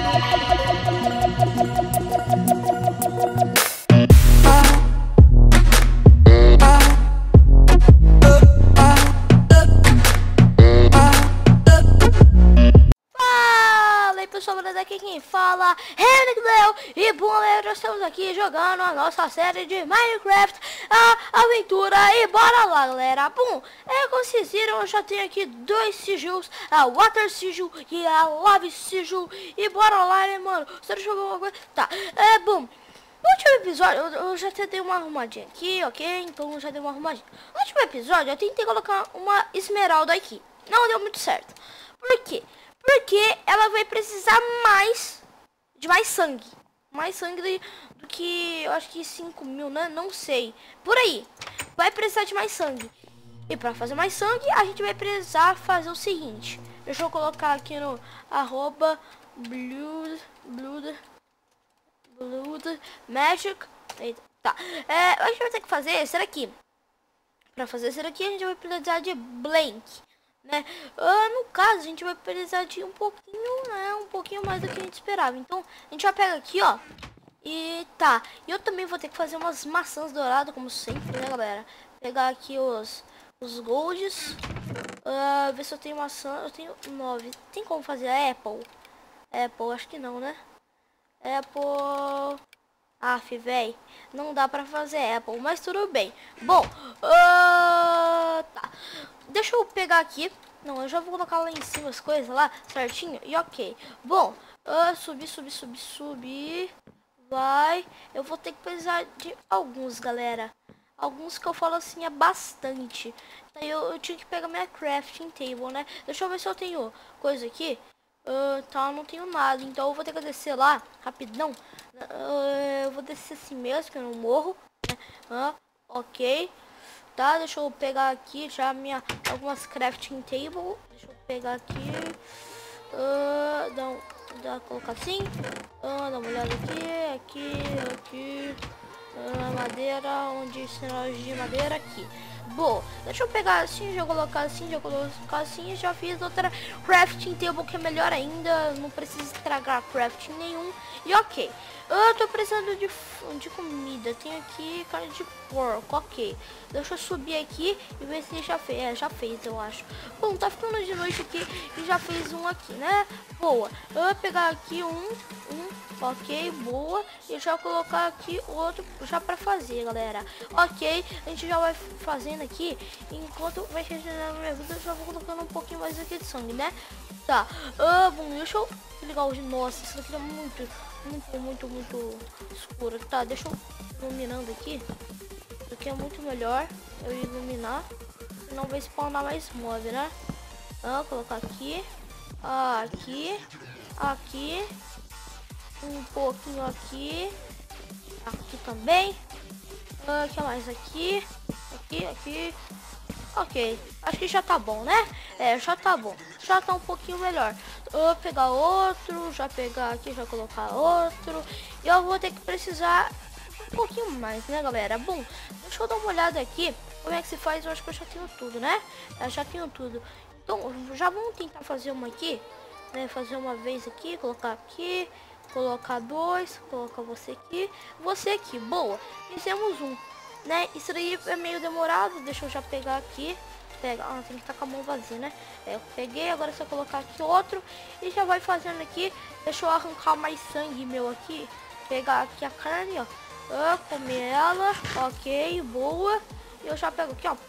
Pessoal, beleza? Aqui quem fala é Nickel. E bom, galera, nós estamos aqui jogando a nossa série de Minecraft, a aventura. E bora lá, galera. Bom, como vocês viram, eu já tenho aqui dois sigilos, a Water Sigil e a Lava Sigil. E bora lá, né, mano? Você jogou alguma coisa? Tá, bom. No último episódio, eu já tentei uma arrumadinha aqui, ok? Então eu já dei uma arrumadinha. No último episódio, eu tentei colocar uma esmeralda aqui. Não deu muito certo. Por quê? Porque ela vai precisar de mais sangue. Mais sangue do que, eu acho que 5.000, né? Não sei. Por aí. Vai precisar de mais sangue. E para fazer mais sangue, a gente vai precisar fazer o seguinte. Deixa eu colocar aqui no @blood magic. Eita, tá. A gente vai ter que fazer esse daqui. Para fazer esse daqui, a gente vai precisar de blank. Né? No caso, a gente vai precisar de um pouquinho, né? Um pouquinho mais do que a gente esperava. Então, a gente já pega aqui, ó. E tá. E eu também vou ter que fazer umas maçãs douradas, como sempre, né, galera? Pegar aqui os golds. Ver se eu tenho maçã. Eu tenho 9. Tem como fazer a Apple? Apple, acho que não, né? Apple... Aff, véi. Não dá pra fazer Apple, mas tudo bem. Bom, tá. Deixa eu pegar aqui. Não, eu já vou colocar lá em cima as coisas lá, certinho. E ok. Bom, subir. Vai. Eu vou ter que precisar de alguns, galera. Alguns que eu falo assim é bastante. Daí eu tinha que pegar minha crafting table, né? Deixa eu ver se eu tenho coisa aqui. Tá, não tenho nada. Então eu vou ter que descer lá, rapidão. Eu vou descer assim mesmo, que eu não morro. Né? Ok. Tá, deixa eu pegar aqui já algumas crafting table. Deixa eu pegar aqui. Colocar assim. Dá uma olhada aqui. Madeira, onde cenário de madeira aqui. Bom, deixa eu pegar assim, já colocar assim, e já fiz outra crafting table que é melhor ainda, não precisa estragar crafting nenhum. E ok, eu tô precisando de comida, tenho aqui carne de porco, ok. Deixa eu subir aqui e ver se já fez, já fez, eu acho. Bom, tá ficando de noite aqui e já fez um aqui, né? Boa, eu vou pegar aqui ok, boa. E já colocar aqui outro já pra fazer, galera. Ok, a gente já vai fazendo aqui. Enquanto vai regenerando minha vida, eu já vou colocando um pouquinho mais aqui de sangue, né? Tá, bom, deixa eu ligar hoje. Nossa, isso daqui é muito escuro. Tá, deixa eu iluminando aqui. Isso aqui é muito melhor eu iluminar. Senão vai spawnar mais mob, né? Colocar aqui. Aqui. Um pouquinho aqui também. Que mais aqui? Ok, acho que já tá bom, né? Já tá bom, já tá um pouquinho melhor. Eu vou pegar outro, já pegar aqui, já colocar outro. E eu vou ter que precisar um pouquinho mais, né, galera? Bom, deixa eu dar uma olhada aqui como é que se faz. Eu acho que eu já tenho tudo, né? Eu já tenho tudo. Então, já vamos tentar fazer uma aqui, né? Fazer uma vez aqui, colocar aqui. Colocar dois, colocar você aqui, boa, fizemos um, né? Isso daí é meio demorado, deixa eu já pegar aqui, tem que estar com a mão vazia, né? Eu peguei, agora é só colocar aqui outro e já vai fazendo aqui. Deixa eu arrancar mais sangue meu aqui, pegar aqui a carne, ó, comer ela, ok, boa, e eu já pego aqui, ó.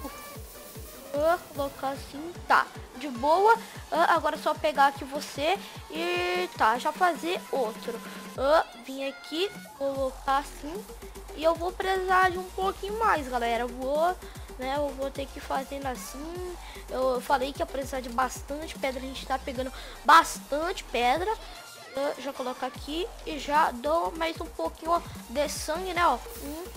Colocar assim, tá, de boa. Agora é só pegar aqui você e tá, já fazer outro. Vim aqui, colocar assim. E eu vou precisar de um pouquinho mais, galera. Eu vou ter que ir fazendo assim. Eu falei que ia precisar de bastante pedra. A gente tá pegando bastante pedra. Já colocar aqui e já dou mais um pouquinho de sangue, né, ó.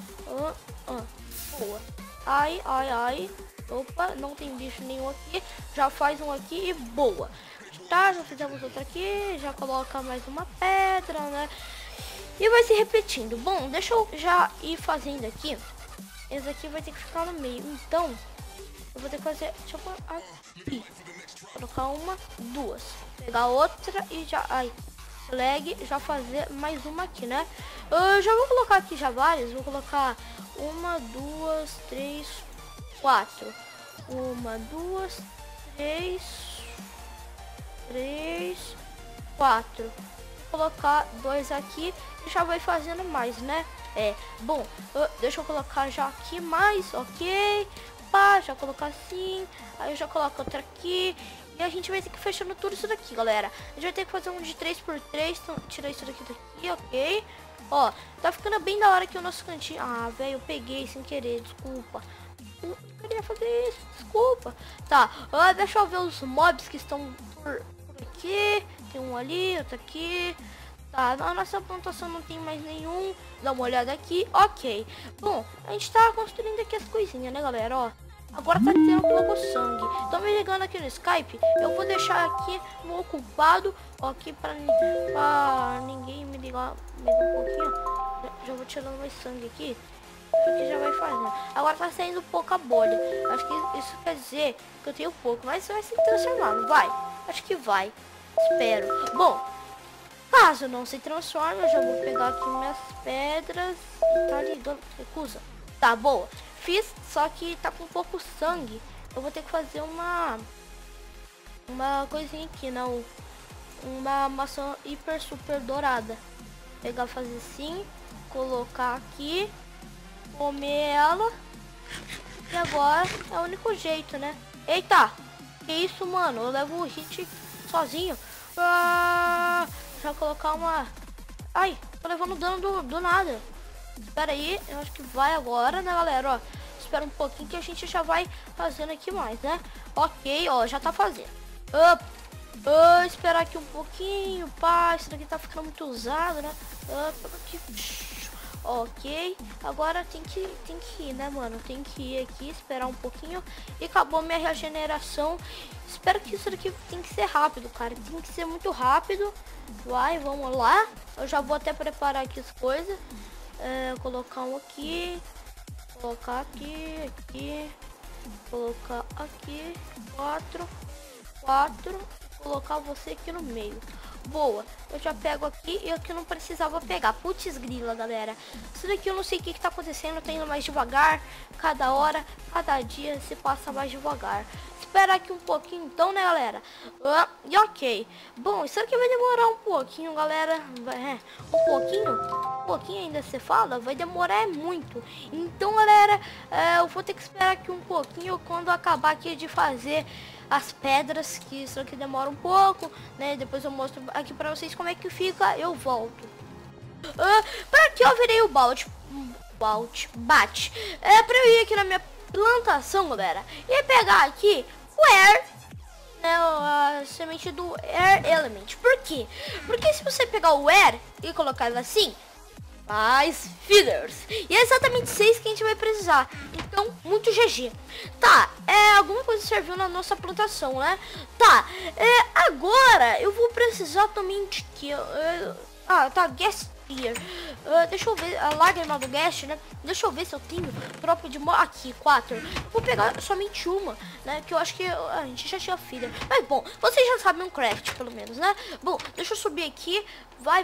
Boa. Ai. Opa, não tem bicho nenhum aqui. Já faz um aqui e boa. Tá, já fizemos outro aqui. Já coloca mais uma pedra, né? E vai se repetindo. Bom, deixa eu já ir fazendo aqui. Esse aqui vai ter que ficar no meio. Então, eu vou ter que fazer... Deixa eu pôr aqui. Colocar uma, duas. Pegar outra e já... Ai, lag, já fazer mais uma aqui, né? Eu já vou colocar aqui já várias. Vou colocar 1, 2, 3, 4. 1, 2, 3, 4. Vou colocar 2 aqui e já vai fazendo mais, né? Bom, deixa eu colocar já aqui mais, ok? Pá, já colocar assim. Aí eu já coloco outra aqui. E a gente vai ter que fechando tudo isso daqui, galera. A gente vai ter que fazer um de 3x3. Então, tirar isso daqui, ok? Ó, tá ficando bem da hora aqui o nosso cantinho. Ah, velho, eu peguei sem querer, desculpa. Eu queria fazer isso, desculpa. Tá, deixa eu ver os mobs que estão por aqui. Tem um ali, outro aqui. Tá, na nossa plantação não tem mais nenhum. Dá uma olhada aqui, ok. Bom, a gente tá construindo aqui as coisinhas, né, galera, ó. Agora tá tendo um pouco sangue. Tô me ligando aqui no Skype. Eu vou deixar aqui no ocupado, aqui pra ninguém me ligar um pouquinho. Já vou tirando mais sangue aqui. Isso aqui já vai fazendo. Agora tá saindo pouca bolha. Acho que isso quer dizer que eu tenho pouco. Mas vai se transformar, não vai? Acho que vai. Espero. Bom, caso não se transforme, eu já vou pegar aqui minhas pedras. Tá ligando? Recusa. Tá, boa. Fiz, só que tá com pouco sangue. Eu vou ter que fazer uma coisinha aqui, não. Uma maçã hiper super dourada. Pegar, fazer assim, colocar aqui, comer ela. E agora é o único jeito, né? Eita! Que isso, mano? Eu levo o hit sozinho. Já colocar uma... Ai, tô levando dano do nada. Espera aí, eu acho que vai agora, né, galera? Ó, espera um pouquinho que a gente já vai fazendo aqui mais, né? Ok, ó, já tá fazendo. Esperar aqui um pouquinho, pá, isso daqui tá ficando muito usado, né? Aqui. Ok, agora tem que ir, né, mano? Tem que ir aqui, esperar um pouquinho. E acabou minha regeneração. Espero que isso daqui tem que ser rápido, cara. Tem que ser muito rápido. Vai, vamos lá. Eu já vou até preparar aqui as coisas. Colocar um aqui. Colocar aqui. Colocar aqui. 4. Colocar você aqui no meio. Boa, eu já pego aqui e aqui não precisava pegar. Putz grila, galera. Isso daqui eu não sei o que tá acontecendo. Tá indo mais devagar. Cada hora, cada dia se passa mais devagar. Esperar aqui um pouquinho então, né, galera? E ok. Bom, isso aqui vai demorar um pouquinho, galera. Um pouquinho ainda se fala. Vai demorar muito. Então, galera, eu vou ter que esperar aqui um pouquinho. Quando acabar aqui de fazer as pedras, que isso aqui demora um pouco, né? Depois eu mostro aqui pra vocês como é que fica. Eu volto. Pra que eu virei o bate. Pra eu ir aqui na minha plantação, galera, e pegar aqui o Air, né, a semente do Air Element. Por quê? Porque se você pegar o Air e colocar ela assim, faz feeders. E é exatamente 6 que a gente vai precisar. Então, muito GG. Tá, alguma coisa serviu na nossa plantação, né? Tá, agora eu vou precisar também de que... tá, guest here. Deixa eu ver, a lágrima do guest, né? Deixa eu ver se eu tenho tropa de... Aqui, 4. Vou pegar somente uma, né? Que eu acho que a gente já tinha feeder. Mas, bom, vocês já sabem um craft, pelo menos, né? Bom, deixa eu subir aqui. Vai.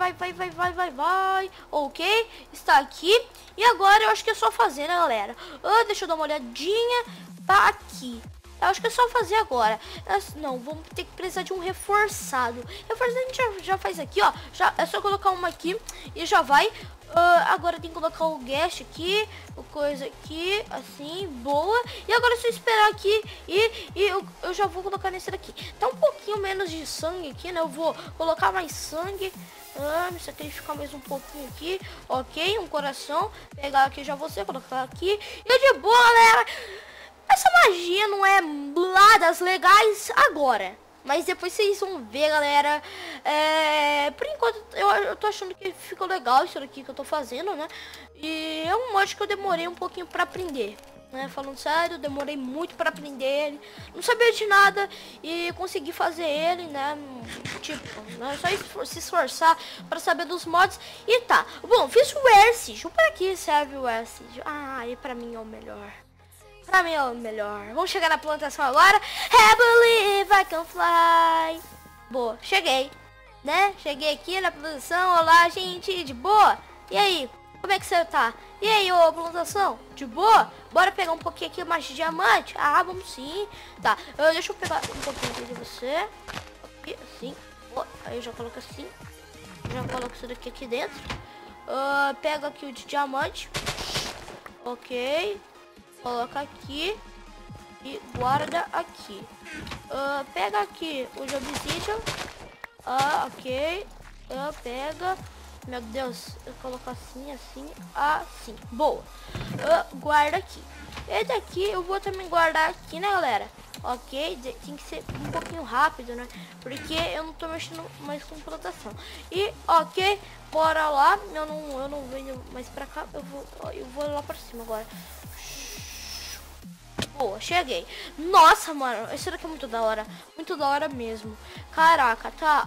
Ok, está aqui. E agora eu acho que é só fazer, né, galera? Deixa eu dar uma olhadinha. Tá aqui. Eu acho que é só fazer agora. Não, vamos ter que precisar de um reforçado. Reforçado a gente já faz aqui, ó. É só colocar uma aqui e já vai. Agora tem que colocar o guest aqui, o coisa aqui, assim, boa. E agora é só esperar aqui e eu já vou colocar nesse daqui. Tá um pouquinho menos de sangue aqui, né? Eu vou colocar mais sangue. Me sacrificar mais um pouquinho aqui. Ok, um coração. Pegar aqui já você, colocar aqui. E de boa, galera. Essa magia não é lá das legais agora. Mas depois vocês vão ver, galera. Por enquanto eu tô achando que ficou legal isso aqui que eu tô fazendo, né? E é um mod que eu demorei um pouquinho pra aprender, né? Falando sério, eu demorei muito pra aprender ele. Não sabia de nada e consegui fazer ele, né? Tipo, né? Só se esforçar pra saber dos mods. E tá. Bom, fiz o Air Siege. Pra que serve o Air Siege? E pra mim é o melhor. Pra mim é o melhor. Vamos chegar na plantação agora. I believe I can fly. Boa, cheguei. né? Cheguei aqui na plantação. Olá, gente, de boa? E aí, como é que você tá? E aí, ô plantação, de boa? Bora pegar um pouquinho aqui mais de diamante? Ah, vamos sim. Tá, deixa eu pegar um pouquinho aqui de você. Aqui, assim. Aí eu já coloco assim. Já coloco isso daqui aqui dentro. Pega aqui o de diamante. Ok. Coloca aqui. E guarda aqui. Pega aqui o de obsidian. Ok. Pega. Meu Deus. Eu coloco assim, assim, assim. Boa. Guarda aqui. Esse daqui eu vou também guardar aqui, né, galera? Ok, tem que ser um pouquinho rápido, né? Porque eu não tô mexendo mais com plantação. E, ok, bora lá. Eu não venho mais pra cá. Eu vou lá pra cima agora. Boa, cheguei. Nossa, mano, esse daqui é muito da hora. Muito da hora mesmo. Caraca, tá.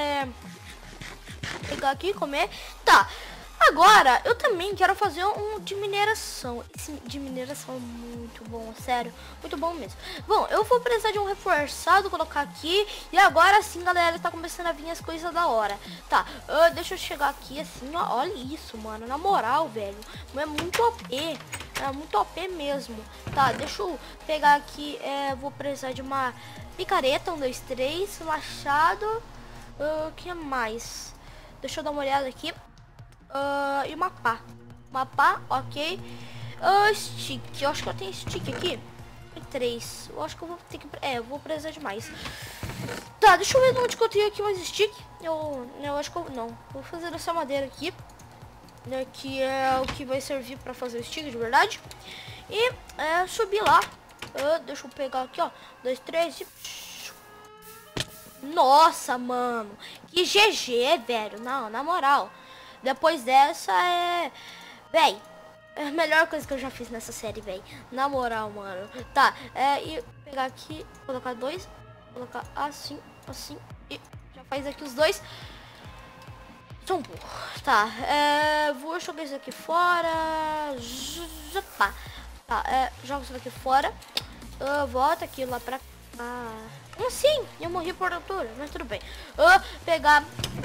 Pegar aqui, comer. Tá. Agora, eu também quero fazer um de mineração. Esse de mineração é muito bom, sério. Muito bom mesmo. Bom, eu vou precisar de um reforçado, colocar aqui. E agora sim, galera, tá começando a vir as coisas da hora. Tá, deixa eu chegar aqui assim, ó. Olha isso, mano. Na moral, velho. É muito OP. É muito OP mesmo. Tá, deixa eu pegar aqui. Vou precisar de uma picareta. 1, 2, 3. Machado. O que mais? Deixa eu dar uma olhada aqui. E uma pá. Uma pá, ok. Stick. Eu acho que eu tenho stick aqui. 3. Eu acho que eu vou ter que... eu vou precisar de mais. Tá, deixa eu ver onde que eu tenho aqui mais stick. Eu acho que eu... Não. Vou fazer essa madeira aqui. Que é o que vai servir pra fazer o stick de verdade. E subir lá. Deixa eu pegar aqui, ó. 2, 3 e... Nossa, mano. Que GG, velho. Não, na moral. Depois dessa véi, é a melhor coisa que eu já fiz nessa série, véi. Na moral, mano. Tá, e pegar aqui, colocar 2. Colocar assim, assim. E já faz aqui os 2. São burro. Tá, vou jogar isso aqui fora. Tá, joga isso daqui fora. Volta aqui lá pra cá. Sim, eu morri por altura, mas tudo bem. Pegar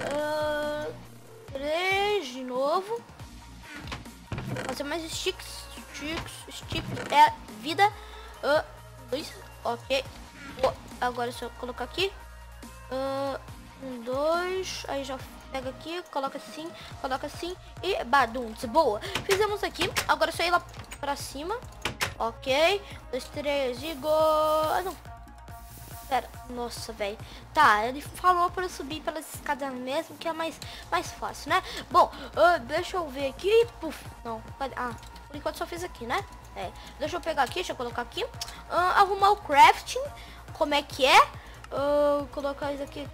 3 de novo. Fazer mais sticks. É vida. 2, ok. Agora é só colocar aqui. 1, 2. Aí já pega aqui, coloca assim e badunts. Boa. Fizemos aqui. Agora é só ir lá pra cima. Ok. 2, 3 e go. Não. Pera, nossa, velho. Tá, ele falou pra eu subir pelas escadas mesmo, que é mais fácil, né? Bom, deixa eu ver aqui. Puf, não. Por enquanto só fiz aqui, né? Deixa eu pegar aqui, deixa eu colocar aqui. Arrumar o crafting. Como é que é? Colocar isso aqui.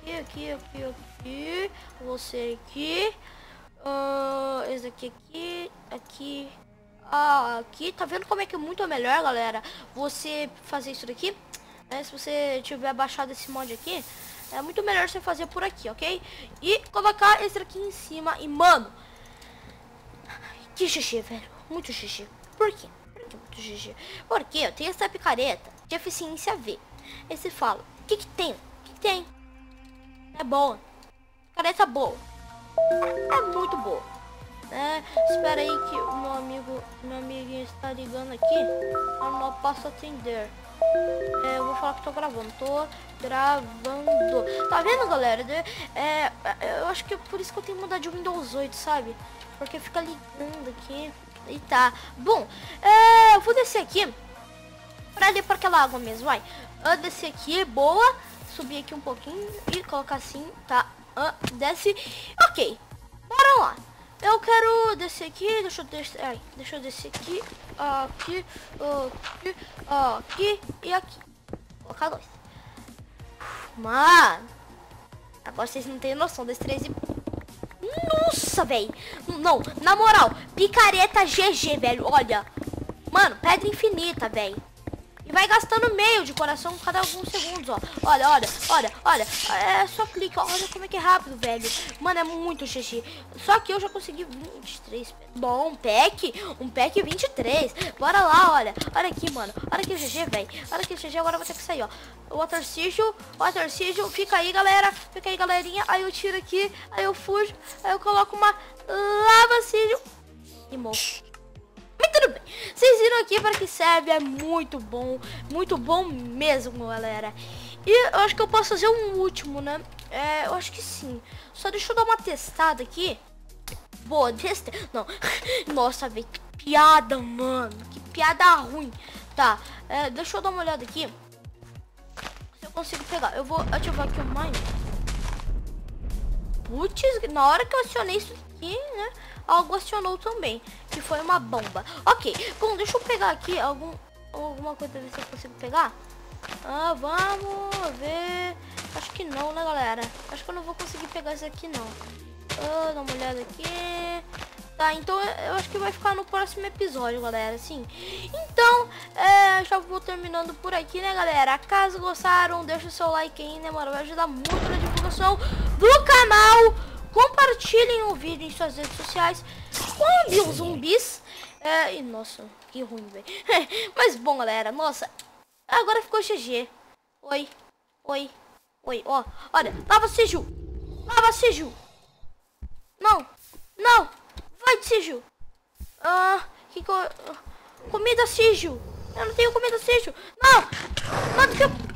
Você aqui. Esse aqui. Aqui. Aqui. Tá vendo como é que é muito melhor, galera? Você fazer isso daqui. Se você tiver baixado esse mod aqui, é muito melhor você fazer por aqui, ok? E colocar esse aqui em cima. E, mano, que xixi, velho. Muito xixi. Por quê? Por que muito xixi? Porque eu tenho essa picareta de eficiência V. Aí você fala, o que tem? O que tem? É boa. Picareta boa. É muito boa. Espera aí que o meu amiguinho está ligando aqui. Eu não posso atender. Eu vou falar que tô gravando. Tá vendo, galera? Eu acho que é por isso que eu tenho que mudar de Windows 8, sabe? Porque fica ligando aqui. E tá. Bom, eu vou descer aqui pra ali para aquela água mesmo, vai. Descer aqui, boa. Subir aqui um pouquinho e colocar assim, tá? Desce. Ok. Bora lá. Eu quero descer aqui, deixa eu descer aqui, aqui e aqui. Vou colocar 2. Mano, agora vocês não têm noção desse 3 e... Nossa, velho. Não, na moral, picareta GG, velho. Olha, mano, pedra infinita, velho. E vai gastando meio de coração cada alguns segundos, ó. Olha, olha, olha, olha. É só clique, ó. Olha como é que é rápido, velho. Mano, é muito xixi. Só que eu já consegui 23. Bom, um pack 23. Bora lá, olha. Olha aqui, mano. Olha aqui o GG, velho. Olha aqui o GG, agora eu vou ter que sair, ó. Water Sigil. Fica aí, galera. Fica aí, galerinha. Aí eu tiro aqui, aí eu fujo. Aí eu coloco uma Lava Sigil. E morro. Mas tudo bem, vocês viram aqui para que serve, é muito bom mesmo, galera. E eu acho que eu posso fazer um último, né? Eu acho que sim. Só deixa eu dar uma testada aqui. Boa, testei. Não, nossa, velho, que piada, mano. Que piada ruim. Tá, deixa eu dar uma olhada aqui. Se eu consigo pegar, eu vou ativar aqui o mine. Putz, na hora que eu acionei isso aqui, né? Algo acionou também, que foi uma bomba. Ok, bom, deixa eu pegar aqui alguma coisa, ver se eu consigo pegar. Vamos ver. Acho que não, né, galera? Acho que eu não vou conseguir pegar isso aqui, não. Dá uma olhada aqui. Tá, então eu acho que vai ficar no próximo episódio, galera, sim. Então, já vou terminando por aqui, né, galera? Caso gostaram, deixa o seu like aí, né, mano? Vai ajudar muito na divulgação do canal. Compartilhem o vídeo em suas redes sociais com os zumbis. E nossa, que ruim, velho. Mas bom, galera, nossa. Agora ficou GG. Oi. Ó, olha, lava Sigil. Não. Vai, Sigil. Comida Sigil. Eu não tenho comida Sigil. Não. Mano, que eu...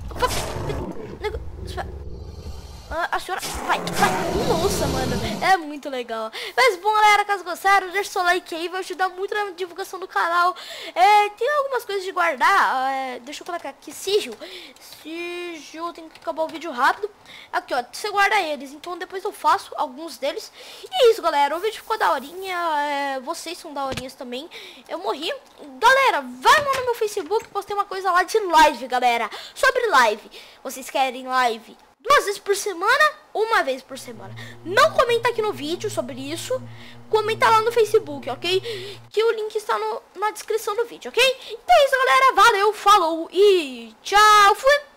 A senhora vai. Nossa, mano, é muito legal. Mas bom, galera, caso gostaram, deixa seu like aí, vai ajudar muito na divulgação do canal. Tem algumas coisas de guardar. Deixa eu colocar aqui, Sigil, tem que acabar o vídeo rápido. Aqui, ó, você guarda eles. Então depois eu faço alguns deles. E é isso, galera, o vídeo ficou daorinha. Vocês são daorinhas também. Eu morri. Galera, vai lá no meu Facebook, postei uma coisa lá de live, galera. Sobre live. Vocês querem live 2 vezes por semana, 1 vez por semana? Não comenta aqui no vídeo sobre isso. Comenta lá no Facebook, ok? Que o link está na descrição do vídeo, ok? Então é isso, galera. Valeu, falou e tchau. Fui!